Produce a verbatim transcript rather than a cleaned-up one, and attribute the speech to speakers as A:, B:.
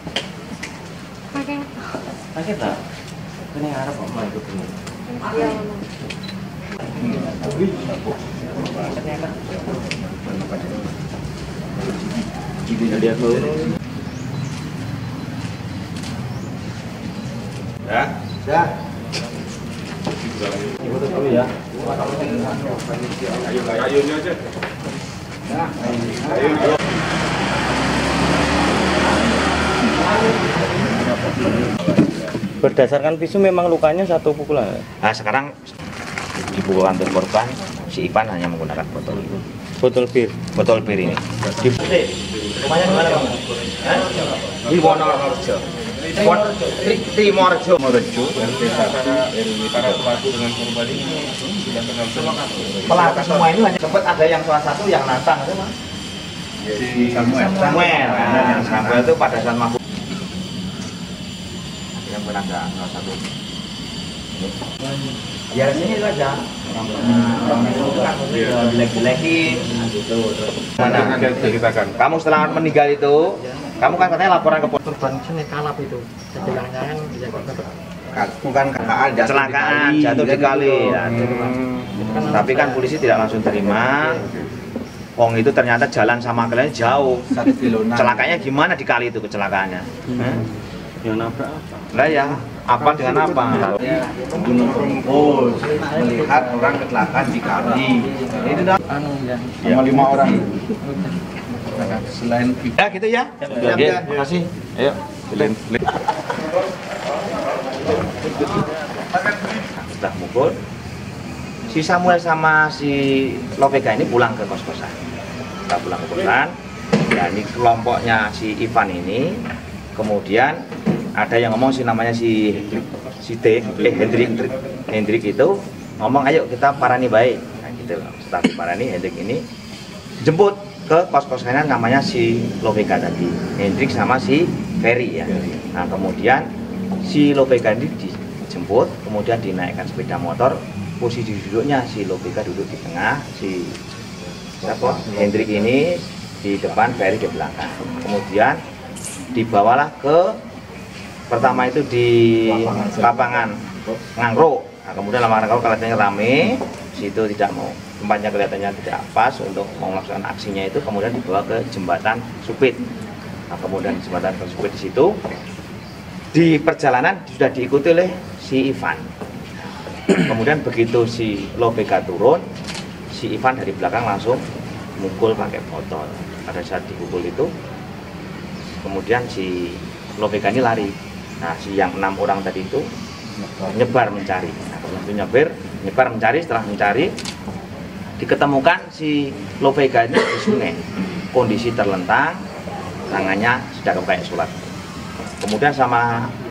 A: Pakai.
B: Pakai tak? Ini harap kok mau ikut ini.
A: Iya.
B: Ini dia tuh. Ya, ya. Ibu tuh dulu ya. Ayo, ayo aja. Nah, ayo, ayo.
C: Berdasarkan visum memang lukanya satu pukulan.
B: Nah, sekarang dipukulkan untuk korban, si Ivan hanya menggunakan botol
C: Botol bir.
B: botol bir ini. Di rumahnya di mana, Bang? Hah? Di Wonorejo. Trimorejo. Morejo.
D: Para pelaku dengan korban ini sudah kenal semua.
B: Pelaku semua ini hanya sempat ada yang salah satu yang nantang itu, Mas.
D: Si Samuel.
B: Samuel. Nah, Samuel itu pada saat mabuk. Yang benar enggak salah satu. Ya sini itu aja. Orang itu kan jelek-jelekin gitu.
D: Mana ada ceritakan?
B: Kamu setelah meninggal itu, kamu kan katanya laporan ke polisi.
E: Korban sini kalap itu, kecelakaan,
B: Bukan kecelakaan, kecelakaan jatuh di kali. Ya,
D: Hmm.
B: tapi kan polisi tidak langsung terima. Wong itu ternyata jalan sama kalian jauh.
E: satu kilo.
B: Celakanya gimana di kali itu kecelakaannya? Hmm.
C: Yang nabrak apa?
B: Lah ya, apa dengan apa?
E: Membunuh perumpul, melihat orang kecelakaan di kali. Itu dah. Anu ya.
D: Sama lima orang.
E: Selain
B: Ya gitu ya.
E: Ya,
B: Terima kasih. Ayo. Sudah mukul. Si Samuel sama si Lovega ini pulang ke kos-kosan. Kita pulang ke kosan. Ya ini kelompoknya si Ivan ini. Kemudian ada yang ngomong si namanya si si T, eh Hendrik, Hendrik itu ngomong ayo kita parani baik. Nah gitu loh. Setelah diparani Hendrik ini jemput ke kos-kosannya namanya si Lovega tadi, Hendrik sama si Ferry ya. Nah kemudian si Lovega ini dijemput, kemudian dinaikkan sepeda motor. Posisi duduknya si Lovega duduk di tengah, si siapa Hendrik ini di depan, Ferry di belakang. Kemudian dibawalah ke pertama itu di lapangan Ngangro. Nah, kemudian lapangan Ngangro kelihatannya rame, situ tidak mau, tempatnya kelihatannya tidak pas untuk melaksanakan aksinya itu, kemudian dibawa ke jembatan Supit. Nah, kemudian jembatan Supit di situ di perjalanan sudah diikuti oleh si Ivan. Kemudian begitu si Lovega turun, si Ivan dari belakang langsung mukul pakai botol. Pada saat dipukul itu, kemudian si Lovega ini lari. Nah, si yang enam orang tadi itu nyebar mencari. Nah, kemudian nyebar, nyebar mencari. Setelah mencari, diketemukan si Lovega ini di sungai. Kondisi terlentang, tangannya sudah kayak surat. Kemudian sama